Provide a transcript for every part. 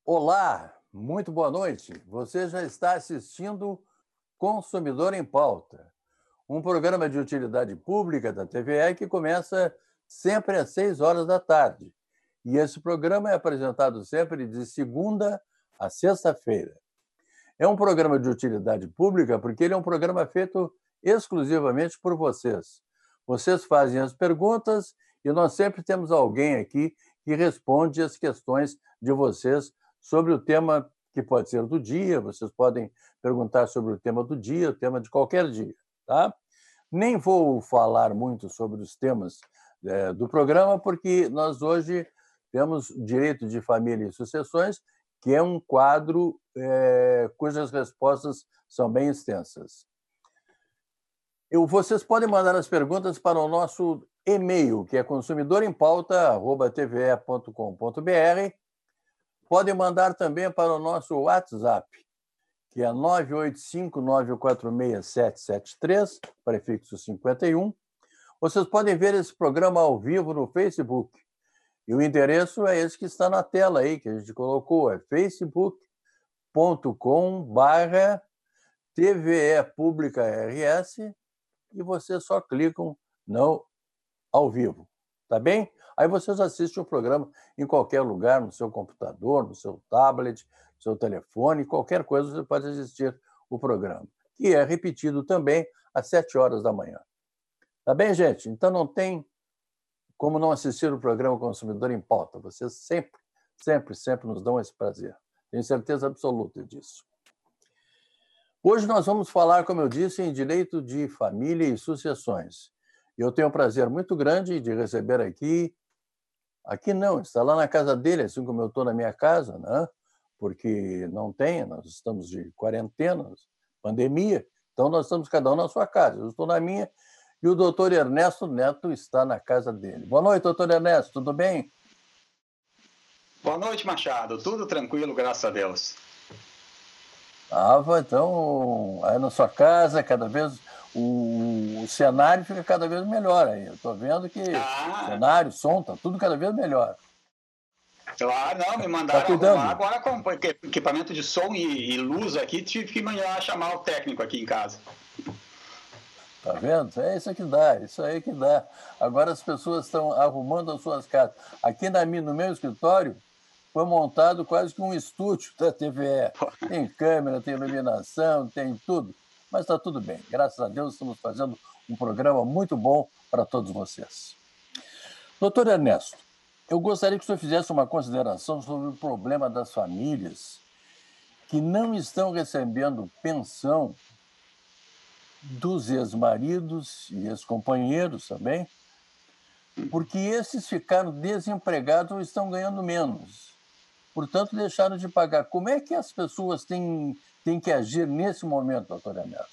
Olá, muito boa noite. Você já está assistindo Consumidor em Pauta, um programa de utilidade pública da TVE que começa sempre às 6 horas da tarde. E esse programa é apresentado sempre de segunda a sexta-feira. É um programa de utilidade pública porque ele é um programa feito exclusivamente por vocês. Vocês fazem as perguntas e nós sempre temos alguém aqui que responde as questões de vocês sobre o tema que pode ser do dia. Vocês podem perguntar sobre o tema do dia, o tema de qualquer dia, tá? Nem vou falar muito sobre os temas do programa, porque nós hoje temos Direito de Família e Sucessões, que é um quadro cujas respostas são bem extensas. Vocês podem mandar as perguntas para o nosso e-mail, que é consumidorempauta@tve.com.br. Podem mandar também para o nosso WhatsApp, que é 985-946-773, prefixo 51. Vocês podem ver esse programa ao vivo no Facebook. E o endereço é esse que está na tela aí, que a gente colocou, é facebook.com/TVE Pública RS, e vocês só clicam no ao vivo, tá bem? Aí vocês assistem o programa em qualquer lugar, no seu computador, no seu tablet, no seu telefone, qualquer coisa você pode assistir o programa, que é repetido também às 7 horas da manhã. Tá bem, gente? Então não tem como não assistir o programa Consumidor em Pauta. Vocês sempre nos dão esse prazer. Tenho certeza absoluta disso. Hoje nós vamos falar, como eu disse, em direito de família e sucessões. Eu tenho um prazer muito grande de receber aqui não, está lá na casa dele, assim como eu estou na minha casa, né? Porque não tem, nós estamos de quarentena, pandemia, então nós estamos cada um na sua casa. Eu estou na minha e o doutor Ernesto Neto está na casa dele. Boa noite, doutor Ernesto, tudo bem? Boa noite, Machado. Tudo tranquilo, graças a Deus. Então, aí na sua casa, cada vez o cenário fica cada vez melhor aí. Eu estou vendo que o cenário, som, está tudo cada vez melhor. Claro, não, me mandaram arrumar agora com equipamento de som e luz aqui, tive que chamar o técnico aqui em casa. Tá vendo? É isso aí que dá. Agora as pessoas estão arrumando as suas casas. Aqui no meu escritório foi montado quase que um estúdio da TVE. Tem câmera, tem iluminação, tem tudo. Mas está tudo bem. Graças a Deus estamos fazendo um programa muito bom para todos vocês. Doutor Ernesto, eu gostaria que o senhor fizesse uma consideração sobre o problema das famílias que não estão recebendo pensão dos ex-maridos e ex-companheiros também, porque esses ficaram desempregados ou estão ganhando menos. Portanto, deixaram de pagar. Como é que as pessoas têm que agir nesse momento, doutor Ernesto?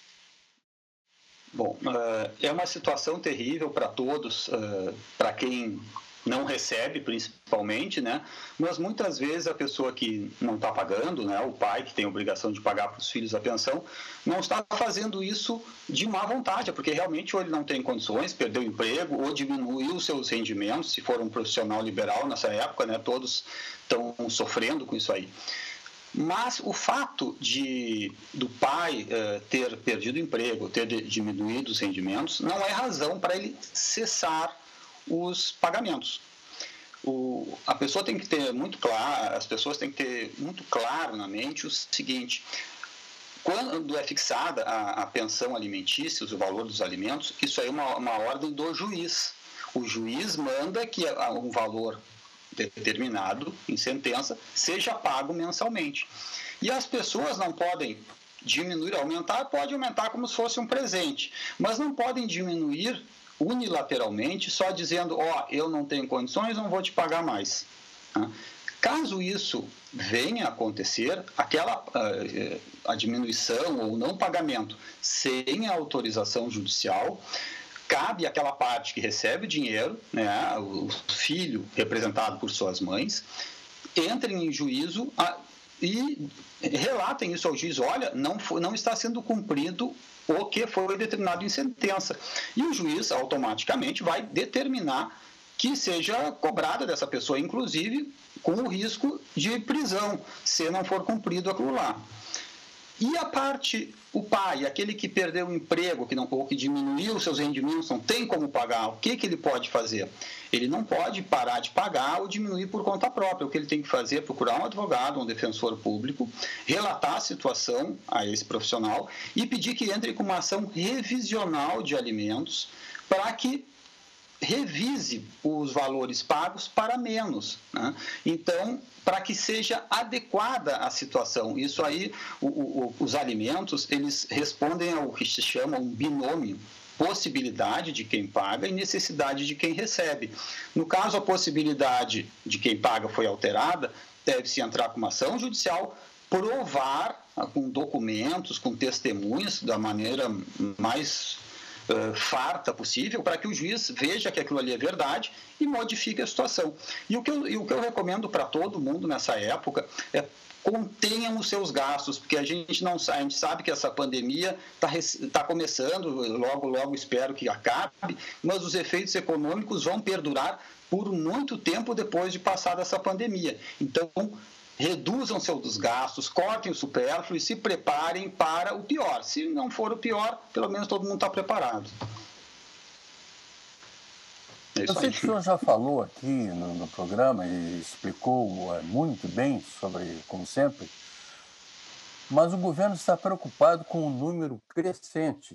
Bom, é uma situação terrível para todos, para quem não recebe, principalmente, né? Mas muitas vezes a pessoa que não está pagando, né? O pai que tem a obrigação de pagar para os filhos a pensão, não está fazendo isso de má vontade, porque realmente ou ele não tem condições, perdeu o emprego, ou diminuiu os seus rendimentos, se for um profissional liberal nessa época, né? Todos estão sofrendo com isso aí. Mas o fato do pai ter perdido o emprego, ter diminuído os rendimentos, não é razão para ele cessar os pagamentos. A pessoa tem que ter muito claro, as pessoas têm que ter muito claro na mente o seguinte: quando é fixada a pensão alimentícia, o valor dos alimentos, isso aí é uma ordem do juiz. O juiz manda que um valor determinado em sentença seja pago mensalmente. E as pessoas não podem diminuir, aumentar, pode aumentar como se fosse um presente, mas não podem diminuir unilateralmente só dizendo, eu não tenho condições, não vou te pagar mais. Caso isso venha a acontecer, a diminuição ou não pagamento sem a autorização judicial, cabe àquela parte que recebe o dinheiro, né, o filho representado por suas mães, entrem em juízo e relatem isso ao juiz: olha, não está sendo cumprido o que foi determinado em sentença. E o juiz automaticamente vai determinar que seja cobrada dessa pessoa, inclusive com o risco de prisão, se não for cumprido aquilo lá. E a parte, o pai, aquele que perdeu o emprego, ou que diminuiu seus rendimentos, não tem como pagar, o que ele pode fazer? Ele não pode parar de pagar ou diminuir por conta própria. O que ele tem que fazer é procurar um advogado, um defensor público, relatar a situação a esse profissional e pedir que entre com uma ação revisional de alimentos para que revise os valores pagos para menos, né? Então, para que seja adequada a situação. Isso aí, os alimentos, eles respondem ao que se chama um binômio, possibilidade de quem paga e necessidade de quem recebe. No caso, a possibilidade de quem paga foi alterada, deve-se entrar com uma ação judicial, provar com documentos, com testemunhas, da maneira mais farta possível, para que o juiz veja que aquilo ali é verdade e modifique a situação. E o que eu recomendo para todo mundo nessa época é: contenham os seus gastos, porque a gente sabe que essa pandemia está começando, logo espero que acabe, mas os efeitos econômicos vão perdurar por muito tempo depois de passar essa pandemia. Então, reduzam seus gastos, cortem o supérfluo e se preparem para o pior. Se não for o pior, pelo menos todo mundo está preparado. Eu sei que o senhor já falou aqui no programa e explicou muito bem sobre, como sempre, mas o governo está preocupado com um número crescente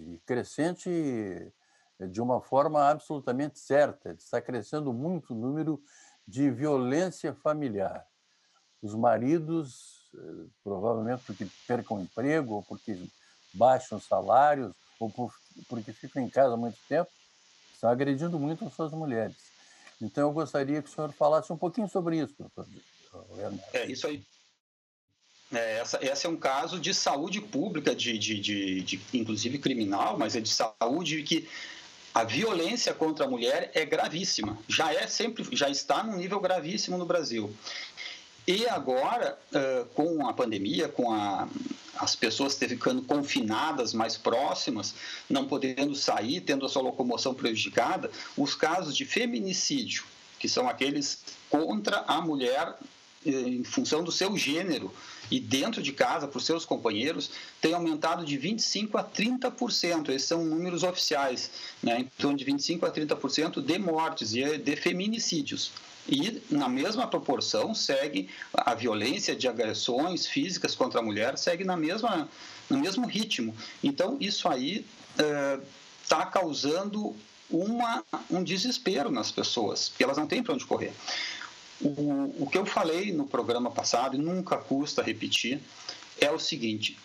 de uma forma absolutamente certa. Está crescendo muito o número de violência familiar. Os maridos, provavelmente porque percam emprego, ou porque baixam salários, ou porque ficam em casa há muito tempo, estão agredindo muito as suas mulheres. Então, eu gostaria que o senhor falasse um pouquinho sobre isso, doutor Ernesto. Isso aí. Esse é um caso de saúde pública, inclusive criminal, mas é de saúde que a violência contra a mulher é gravíssima. Já está num nível gravíssimo no Brasil. E agora, com a pandemia, as pessoas ficando confinadas mais próximas, não podendo sair, tendo a sua locomoção prejudicada, os casos de feminicídio, que são aqueles contra a mulher em função do seu gênero e dentro de casa, por seus companheiros, tem aumentado de 25% a 30%. Esses são números oficiais, né? Em torno de 25% a 30% de mortes e de feminicídios. E, na mesma proporção, segue a violência de agressões físicas contra a mulher, segue no mesmo ritmo. Então, isso aí está causando um desespero nas pessoas, porque elas não têm para onde correr. O que eu falei no programa passado, e nunca custa repetir, é o seguinte: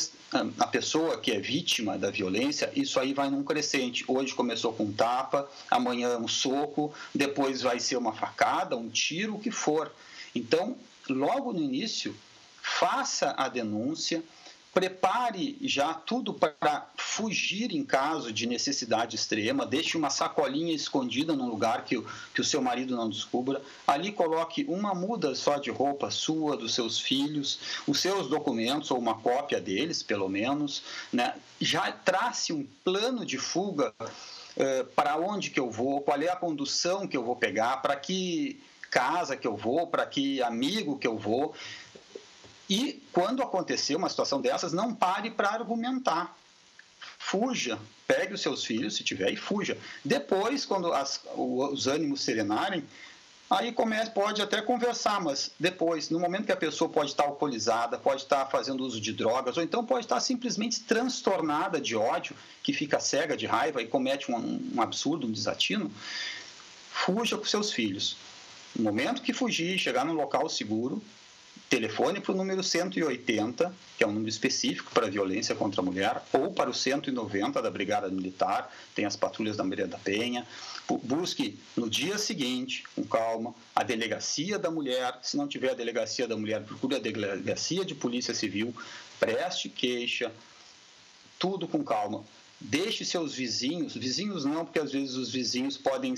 a pessoa que é vítima da violência, isso aí vai num crescente. Hoje começou com um tapa, amanhã um soco, depois vai ser uma facada, um tiro, o que for. Então, logo no início, faça a denúncia, prepare já tudo para fugir em caso de necessidade extrema, deixe uma sacolinha escondida num lugar que o seu marido não descubra, ali coloque uma muda só de roupa sua, dos seus filhos, os seus documentos, ou uma cópia deles, pelo menos, né? Já trace um plano de fuga, para onde que eu vou, qual é a condução que eu vou pegar, para que casa que eu vou, para que amigo que eu vou. E, quando acontecer uma situação dessas, não pare para argumentar. Fuja, pegue os seus filhos, se tiver, e fuja. Depois, quando os ânimos serenarem, aí pode até conversar, mas depois, no momento que a pessoa pode estar alcoolizada, pode estar fazendo uso de drogas, ou então pode estar simplesmente transtornada de ódio, que fica cega de raiva e comete um absurdo, um desatino, fuja com seus filhos. No momento que fugir, chegar num local seguro, telefone para o número 180, que é um número específico para violência contra a mulher, ou para o 190 da Brigada Militar, tem as patrulhas da Maria da Penha. Busque no dia seguinte, com calma, a delegacia da mulher. Se não tiver a delegacia da mulher, procure a delegacia de polícia civil, preste queixa, tudo com calma. Deixe seus vizinhos não, porque às vezes os vizinhos podem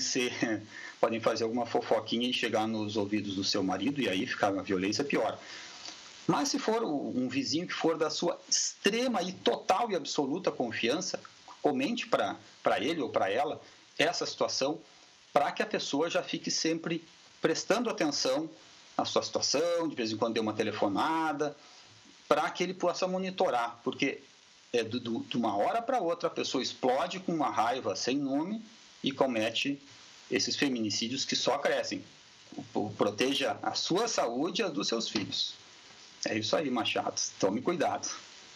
fazer alguma fofoquinha e chegar nos ouvidos do seu marido, e aí ficar uma violência pior. Mas se for um vizinho que for da sua extrema e total e absoluta confiança, comente para ele ou para ela essa situação, para que a pessoa já fique sempre prestando atenção a sua situação, de vez em quando dê uma telefonada, para que ele possa monitorar, porque de uma hora para outra a pessoa explode com uma raiva sem nome e comete esses feminicídios que só crescem. Proteja a sua saúde e a dos seus filhos. É isso aí, Machado. Tome cuidado.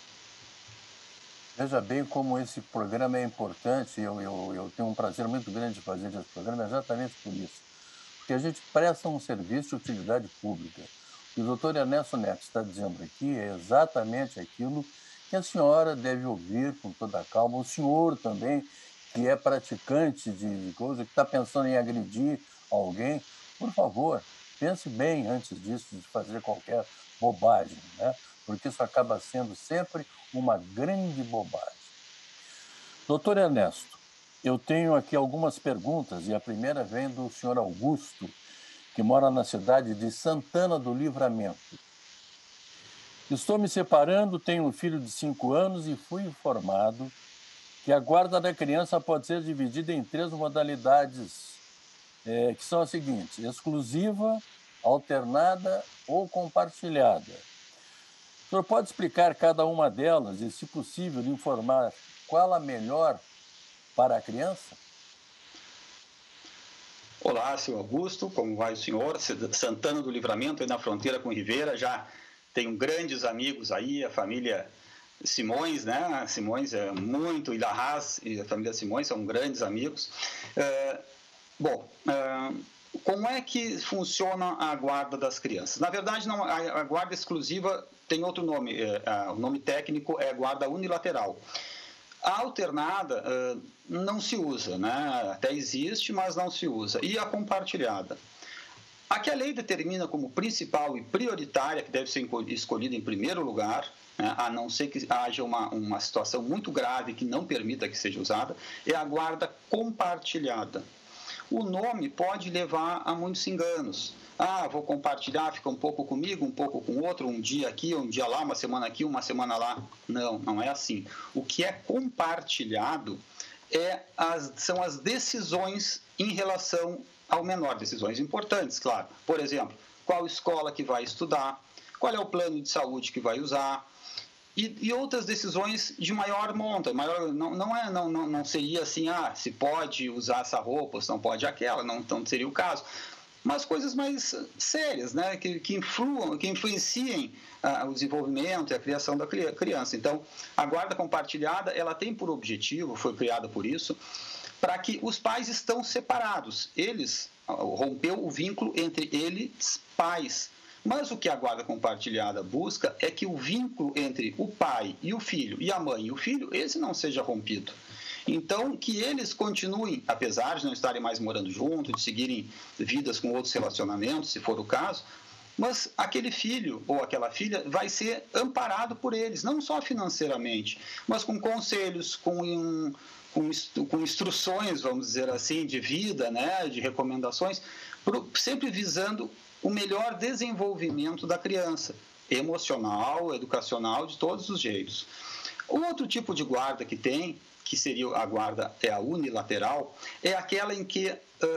Veja bem como esse programa é importante. Eu tenho um prazer muito grande de fazer esse programa exatamente por isso. Porque a gente presta um serviço de utilidade pública. O que o doutor Ernesto Neto está dizendo aqui é exatamente aquilo que a senhora deve ouvir com toda a calma. O senhor também, que é praticante de coisa, que está pensando em agredir alguém, por favor, pense bem antes disso, de fazer qualquer bobagem, né? Porque isso acaba sendo sempre uma grande bobagem. Doutor Ernesto, eu tenho aqui algumas perguntas e a primeira vem do senhor Augusto, que mora na cidade de Santana do Livramento. Estou me separando, tenho um filho de 5 anos e fui informado que a guarda da criança pode ser dividida em 3 modalidades, que são as seguintes: exclusiva, alternada ou compartilhada. O senhor pode explicar cada uma delas e, se possível, informar qual a melhor para a criança? Olá, senhor Augusto, como vai o senhor? Santana do Livramento, aí na fronteira com Ribeira, já tenho grandes amigos aí, a família Simões, né? Simões é muito, Ilharraz e a família Simões são grandes amigos. Como é que funciona a guarda das crianças? Na verdade, não, a guarda exclusiva tem outro nome, o nome técnico é guarda unilateral. A alternada não se usa, né? Até existe, mas não se usa. E a compartilhada? A que a lei determina como principal e prioritária, que deve ser escolhida em primeiro lugar, né, a não ser que haja uma situação muito grave que não permita que seja usada, é a guarda compartilhada. O nome pode levar a muitos enganos. Vou compartilhar, fica um pouco comigo, um pouco com outro, um dia aqui, um dia lá, uma semana aqui, uma semana lá. Não, não é assim. O que é compartilhado são as decisões em relação ao menor, decisões importantes, claro. Por exemplo, qual escola que vai estudar, qual é o plano de saúde que vai usar, e outras decisões de maior monta. Não seria assim, se pode usar essa roupa, se não pode aquela, não seria o caso. Mas coisas mais sérias, né, que influenciem o desenvolvimento e a criação da criança. Então, a guarda compartilhada, ela tem por objetivo, foi criada por isso, para que os pais estão separados. Rompeu o vínculo entre eles, pais. Mas o que a guarda compartilhada busca é que o vínculo entre o pai e o filho, e a mãe e o filho, esse não seja rompido. Então, que eles continuem, apesar de não estarem mais morando juntos, de seguirem vidas com outros relacionamentos, se for o caso, mas aquele filho ou aquela filha vai ser amparado por eles, não só financeiramente, mas com conselhos, com instruções, vamos dizer assim, de vida, né, de recomendações, sempre visando o melhor desenvolvimento da criança, emocional, educacional, de todos os jeitos. Outro tipo de guarda que seria a guarda a unilateral, é aquela em que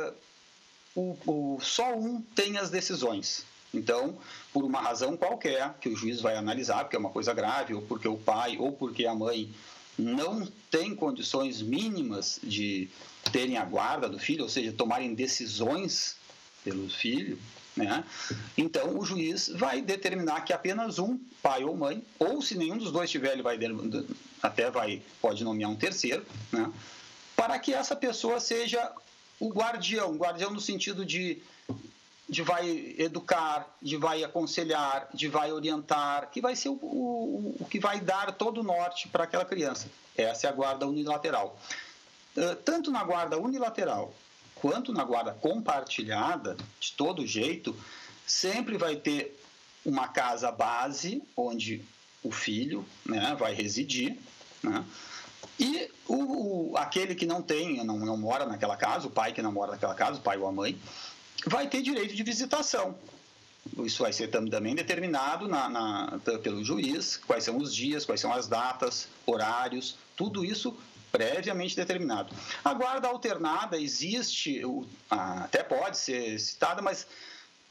só um tem as decisões. Então, por uma razão qualquer, que o juiz vai analisar, porque é uma coisa grave, ou porque o pai ou porque a mãe não tem condições mínimas de terem a guarda do filho, ou seja, tomarem decisões pelo filho, né? Então, o juiz vai determinar que apenas um, pai ou mãe, ou se nenhum dos dois tiver, ele pode nomear um terceiro, né? Para que essa pessoa seja o guardião no sentido de vai educar, de vai aconselhar, de vai orientar, que vai ser o que vai dar todo o norte para aquela criança. Essa é a guarda unilateral. Tanto na guarda unilateral quanto na guarda compartilhada, de todo jeito, sempre vai ter uma casa base onde o filho, né, vai residir, né? E aquele que não mora naquela casa, o pai que não mora naquela casa, o pai ou a mãe, vai ter direito de visitação. Isso vai ser também determinado pelo juiz, quais são os dias, quais são as datas, horários, tudo isso previamente determinado. A guarda alternada existe, até pode ser citada, mas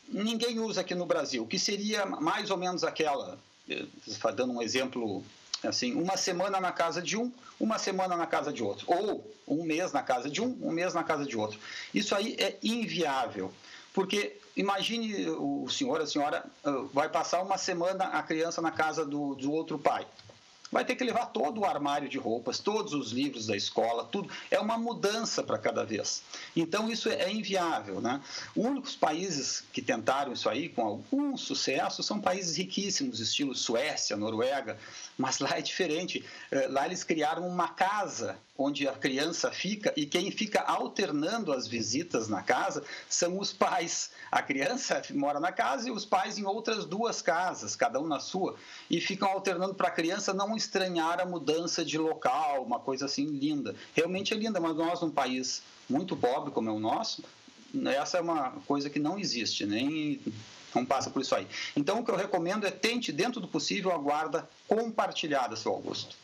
ninguém usa aqui no Brasil, que seria mais ou menos aquela, dando um exemplo assim, uma semana na casa de um, uma semana na casa de outro, ou um mês na casa de um mês na casa de outro. Isso aí é inviável, porque imagine o senhor, a senhora vai passar uma semana a criança na casa do outro pai. Vai ter que levar todo o armário de roupas, todos os livros da escola, tudo. É uma mudança para cada vez. Então, isso é inviável, né? Os únicos países que tentaram isso aí com algum sucesso são países riquíssimos, estilo Suécia, Noruega, mas lá é diferente. Lá eles criaram uma casa onde a criança fica e quem fica alternando as visitas na casa são os pais. A criança mora na casa e os pais em outras 2 casas, cada um na sua, e ficam alternando para a criança não estranhar a mudança de local, uma coisa assim linda. Realmente é linda, mas nós, num país muito pobre como é o nosso, essa é uma coisa que não existe, nem não passa por isso aí. Então, o que eu recomendo é tente, dentro do possível, a guarda compartilhada, seu Augusto.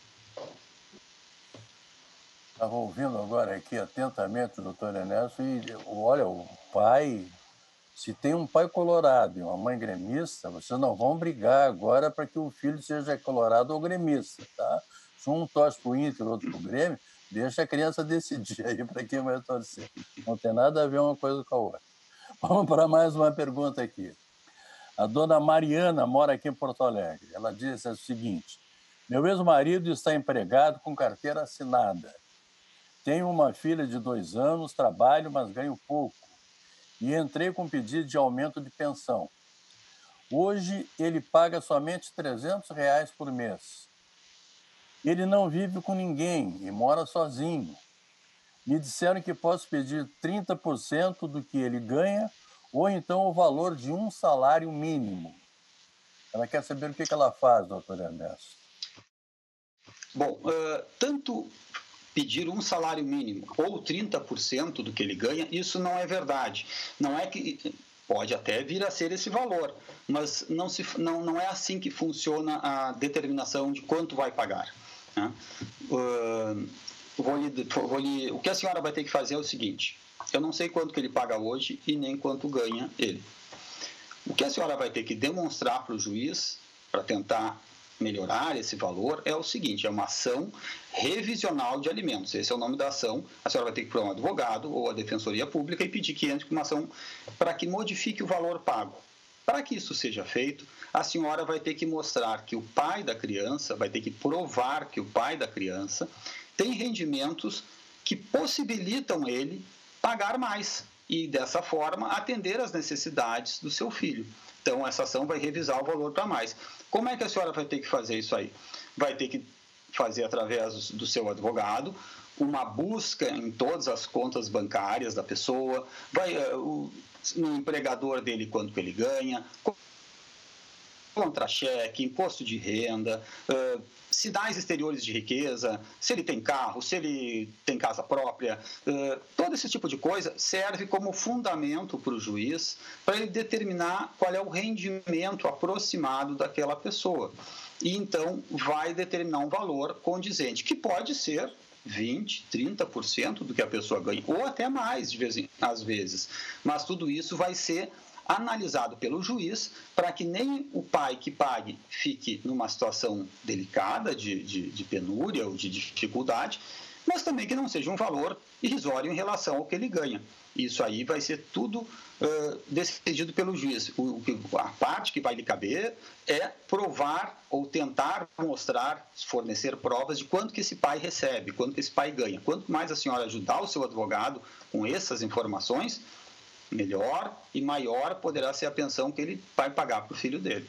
Estava ouvindo agora aqui atentamente o doutor Ernesto e, olha, o pai, se tem um pai colorado e uma mãe gremista, vocês não vão brigar agora para que o filho seja colorado ou gremista, tá? Se um torce para o Inter e o outro para o Grêmio, deixa a criança decidir aí para quem vai torcer. Não tem nada a ver uma coisa com a outra. Vamos para mais uma pergunta aqui. A dona Mariana mora aqui em Porto Alegre. Ela disse o seguinte: meu ex-marido está empregado com carteira assinada. Tenho uma filha de 2 anos, trabalho, mas ganho pouco. E entrei com pedido de aumento de pensão. Hoje ele paga somente R$300 por mês. Ele não vive com ninguém e mora sozinho. Me disseram que posso pedir 30% do que ele ganha ou então o valor de um salário mínimo. Ela quer saber o que ela faz, doutor Ernesto. Bom, tanto pedir um salário mínimo ou 30% do que ele ganha, isso não é verdade. Não é que pode até vir a ser esse valor, mas não é assim que funciona a determinação de quanto vai pagar, né? O que a senhora vai ter que fazer é o seguinte: eu não sei quanto que ele paga hoje e nem quanto ganha ele. O que a senhora vai ter que demonstrar para o juiz, para tentar melhorar esse valor, é o seguinte: é uma ação revisional de alimentos. Esse é o nome da ação. A senhora vai ter que ir para um advogado ou a Defensoria Pública e pedir que entre com uma ação para que modifique o valor pago. Para que isso seja feito, a senhora vai ter que mostrar que o pai da criança, vai ter que provar que o pai da criança tem rendimentos que possibilitam ele pagar mais e, dessa forma, atender às necessidades do seu filho. Então, essa ação vai revisar o valor para mais. Como é que a senhora vai ter que fazer isso aí? Vai ter que fazer, através do seu advogado, uma busca em todas as contas bancárias da pessoa, no empregador dele quanto que ele ganha, contra-cheque, imposto de renda, sinais exteriores de riqueza, se ele tem carro, se ele tem casa própria, todo esse tipo de coisa serve como fundamento para o juiz para ele determinar qual é o rendimento aproximado daquela pessoa. E então vai determinar um valor condizente, que pode ser 20%, 30% do que a pessoa ganha, ou até mais, às vezes. Mas tudo isso vai ser analisado pelo juiz para que nem o pai que pague fique numa situação delicada de penúria ou de dificuldade, mas também que não seja um valor irrisório em relação ao que ele ganha. Isso aí vai ser tudo decidido pelo juiz. A parte que vai lhe caber é provar ou tentar mostrar, fornecer provas de quanto que esse pai recebe, quanto que esse pai ganha. Quanto mais a senhora ajudar o seu advogado com essas informações, melhor e maior poderá ser a pensão que ele vai pagar para o filho dele.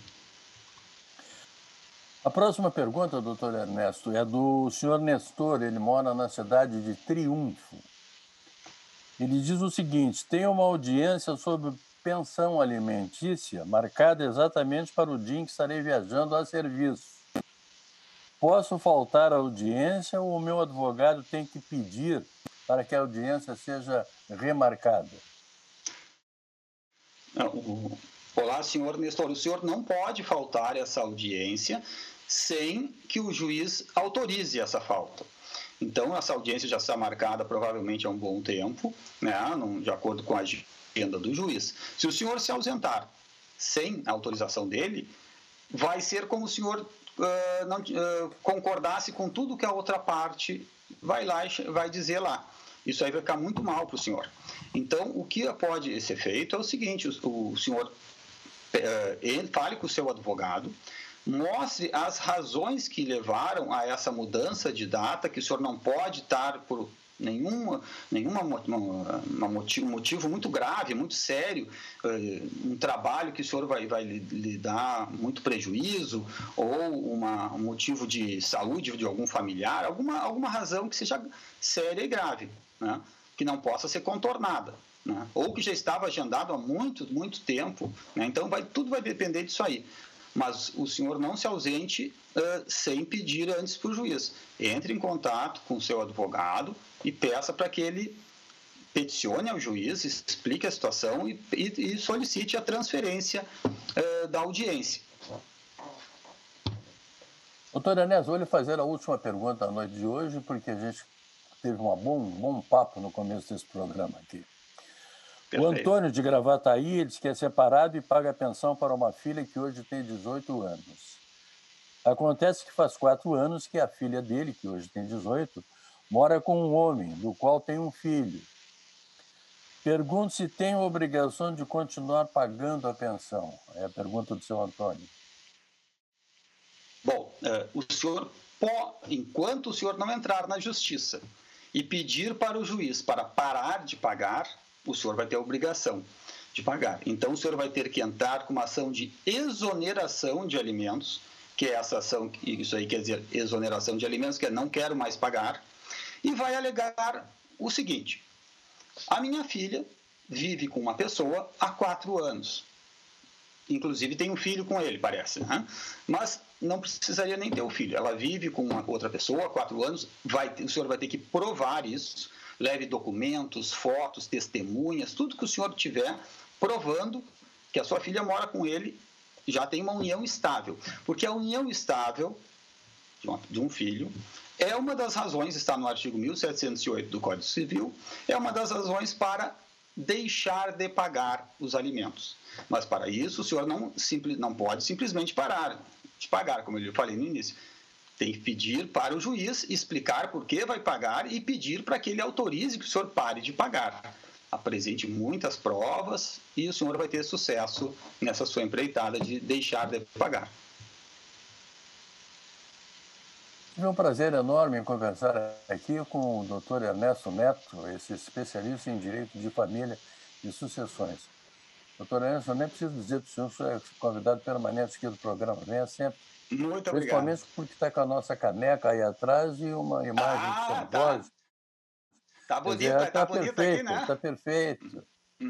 A próxima pergunta, doutor Ernesto, é do senhor Nestor. Ele mora na cidade de Triunfo. Ele diz o seguinte: tem uma audiência sobre pensão alimentícia marcada exatamente para o dia em que estarei viajando a serviço. Posso faltar à audiência ou o meu advogado tem que pedir para que a audiência seja remarcada? Olá, senhor Nestor. O senhor não pode faltar essa audiência sem que o juiz autorize essa falta. Então, essa audiência já está marcada provavelmente há um bom tempo, né, de acordo com a agenda do juiz. Se o senhor se ausentar sem a autorização dele, vai ser como se o senhor não concordasse com tudo que a outra parte vai lá e vai dizer lá. Isso aí vai ficar muito mal para o senhor. Então, o que pode ser feito é o seguinte: o senhor fale com o seu advogado, mostre as razões que levaram a essa mudança de data, que o senhor não pode estar por nenhum motivo muito grave, muito sério, um trabalho que o senhor vai lhe dar muito prejuízo, ou um motivo de saúde de algum familiar, alguma razão que seja séria e grave, né? Que não possa ser contornada, né? Ou que já estava agendado há muito tempo, né? Então tudo vai depender disso aí. Mas o senhor não se ausente sem pedir antes para o juiz. Entre em contato com o seu advogado e peça para que ele peticione ao juiz, explique a situação e solicite a transferência da audiência. Doutor Ernesto, vou lhe fazer a última pergunta à noite de hoje, porque a gente teve um bom papo no começo desse programa aqui. Perfeito. O Antônio de Gravataí, ele diz que é separado e paga pensão para uma filha que hoje tem 18 anos. Acontece que faz 4 anos que a filha dele, que hoje tem 18, mora com um homem, do qual tem um filho. Pergunto se tem a obrigação de continuar pagando a pensão. É a pergunta do seu Antônio. Bom, o senhor, enquanto o senhor não entrar na justiça e pedir para o juiz para parar de pagar, o senhor vai ter a obrigação de pagar. Então, o senhor vai ter que entrar com uma ação de exoneração de alimentos, que é essa ação, isso aí quer dizer exoneração de alimentos, que é não quero mais pagar, e vai alegar o seguinte: a minha filha vive com uma pessoa há 4 anos. Inclusive tem um filho com ele, parece, né? Mas não precisaria nem ter o filho. Ela vive com uma outra pessoa há 4 anos, o senhor vai ter que provar isso. Leve documentos, fotos, testemunhas, tudo que o senhor tiver provando que a sua filha mora com ele, já tem uma união estável. Porque a união estável de um filho é uma das razões, está no artigo 1708 do Código Civil, é uma das razões para deixar de pagar os alimentos. Mas para isso o senhor não pode simplesmente parar de pagar, como eu falei no início. Tem que pedir para o juiz explicar por que vai pagar e pedir para que ele autorize que o senhor pare de pagar. Apresente muitas provas e o senhor vai ter sucesso nessa sua empreitada de deixar de pagar. Tive um prazer enorme em conversar aqui com o Dr. Ernesto Neto, esse especialista em direito de família e sucessões. Doutor Ernesto, eu nem preciso dizer para o senhor é convidado permanente aqui do programa. Venha sempre. Muito obrigado. Principalmente porque está com a nossa caneca aí atrás e uma imagem de São Jorge. Tá bonito, tá bonito perfeito, aqui, né? Tá perfeito.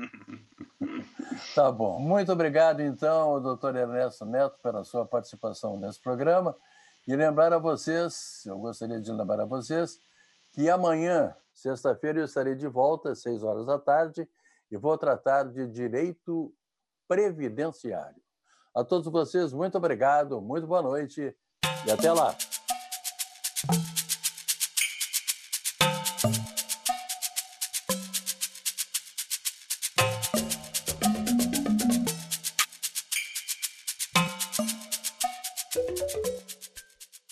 Tá bom. Muito obrigado, então, ao doutor Ernesto Neto, pela sua participação nesse programa. E lembrar a vocês, eu gostaria de lembrar a vocês, que amanhã, sexta-feira, eu estarei de volta às 6 horas da tarde e vou tratar de direito previdenciário. A todos vocês, muito obrigado, muito boa noite e até lá. Thank you.